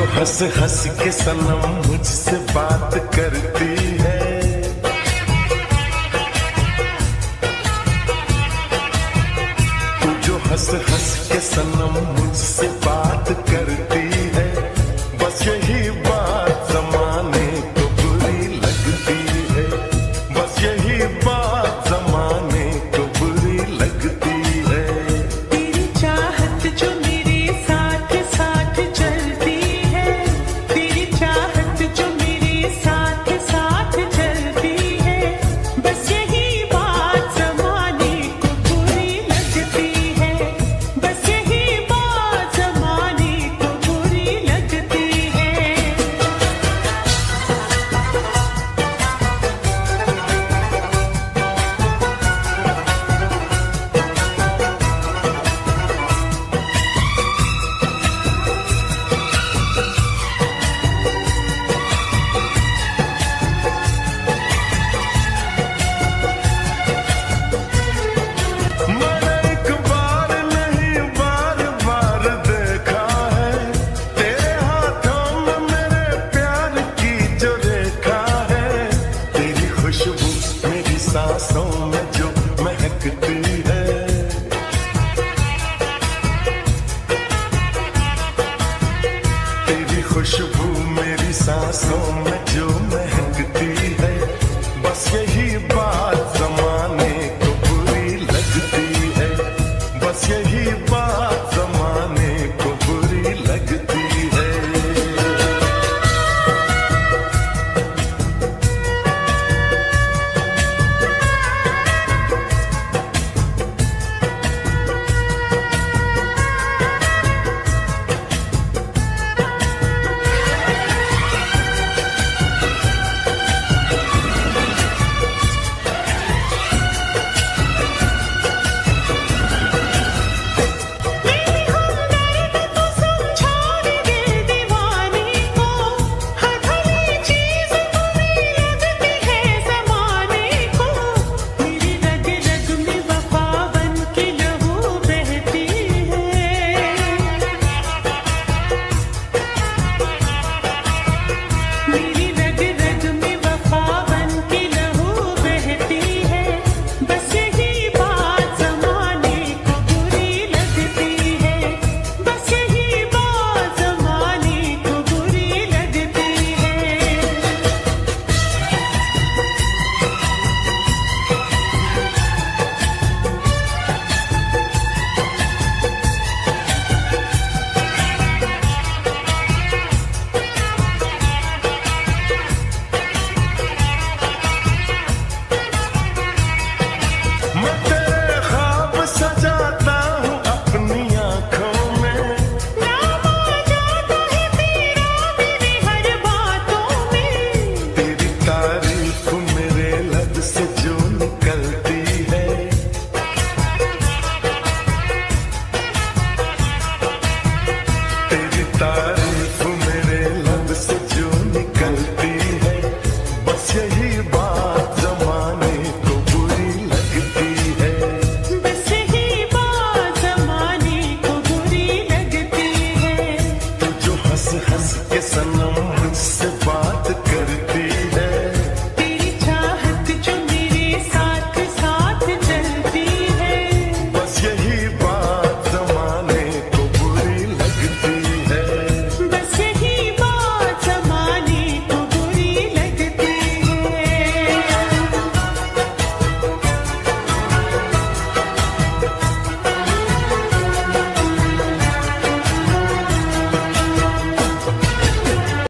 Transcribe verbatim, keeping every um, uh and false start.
जो हंस हंस के सनम मुझसे बात करती है, तू जो हंस हंस के सनम मुझसे बात करती है, बस यही बात जमाने को बुरी लगती है, बस यही बात जमाने को बुरी लगती है। तेरी चाहत जो मेरे साथ साथ चलती है, तेरी चाहत जो मेरे साथ साथ चलती है, बस यही बात जमाने को बुरी लगती है, बस यही बात जमाने को बुरी लगती है। मैंने एक बार नहीं बार बार देखा है, तेरे हाथों में मेरे प्यार की जो रेखा है, तेरी खुशबू मेरी सांसों में जो महकती है, तेरी खुशबू मेरी सांसों में जो